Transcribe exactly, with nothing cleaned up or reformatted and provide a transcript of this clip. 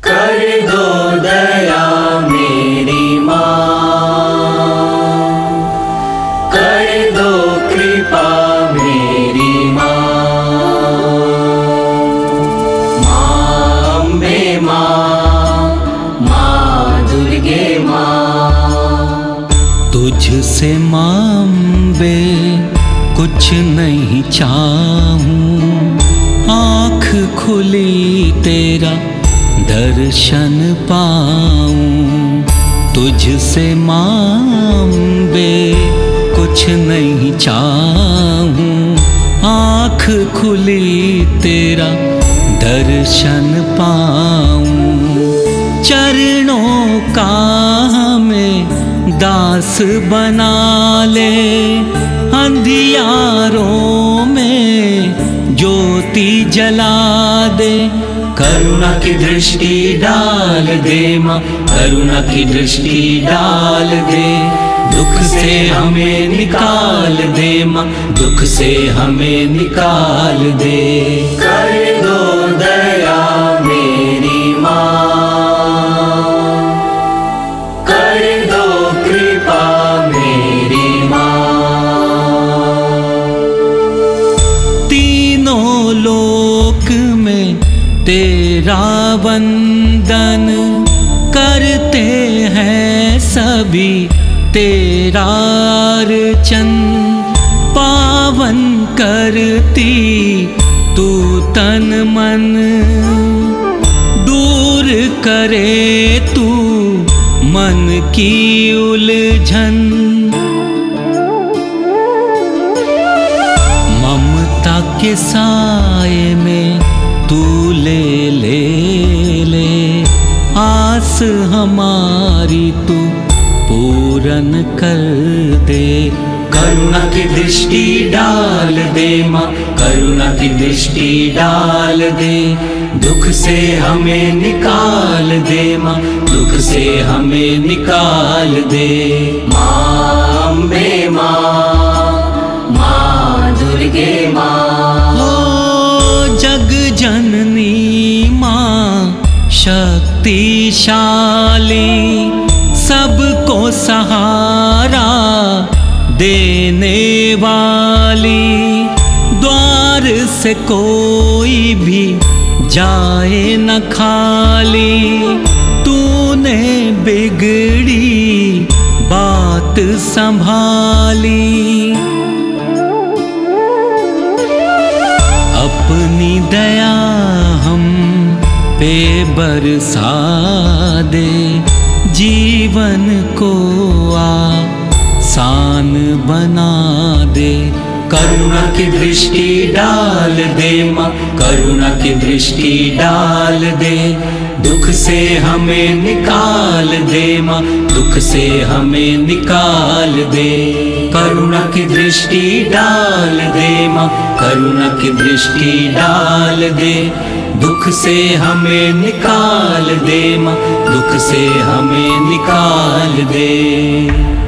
कर दो दया मेरी माँ, कर दो कृपा मेरी माँ। माँ अम्बे माँ, माँ दुर्गे माँ। तुझसे माँ अम्बे कुछ नहीं चाहूं, आँख खुली तेरा दर्शन पाऊं। तुझसे माँ अम्बे कुछ नहीं चाहूं, आँख खुली तेरा दर्शन पाऊं। चरणों का हमें दास बना ले, अंधियारों में ज्योति जला दे। करुणा की दृष्टि डाल दे माँ, करुणा की दृष्टि डाल दे। दुख से हमें निकाल दे माँ, दुख से हमें निकाल दे। कर दो दया मेरी माँ, कर दो कृपा मेरी माँ। तीनों लोक में तेरा वंदन करते हैं सभी, तेरा अर्चन पावन करती तू तन मन। दूर करे तू मन की उलझन, ममता के साए में तू ले ले ले, आस हमारी तू पूरन कर दे। करुणा की दृष्टि डाल दे माँ, करुणा की दृष्टि डाल दे। दुख से हमें निकाल दे माँ, दुख से हमें निकाल दे। माँ अम्बे माँ, माँ दुर्गे माँ। ओ जग जननी माँ शक्तिशाली, सबको सहारा देने वाली। द्वार से कोई भी जाए न खाली, तूने बिगड़ी बात संभाली। अपनी दया हम पे बरसा दे, जीवन को आसान बना दे। करुणा की दृष्टि डाल दे माँ, करुणा की दृष्टि डाल दे। दुख से हमें निकाल दे माँ, दुख से हमें निकाल दे। करुणा की दृष्टि डाल दे माँ, करुणा की दृष्टि डाल दे। दुख से हमें निकाल दे माँ, दुख से हमें निकाल दे।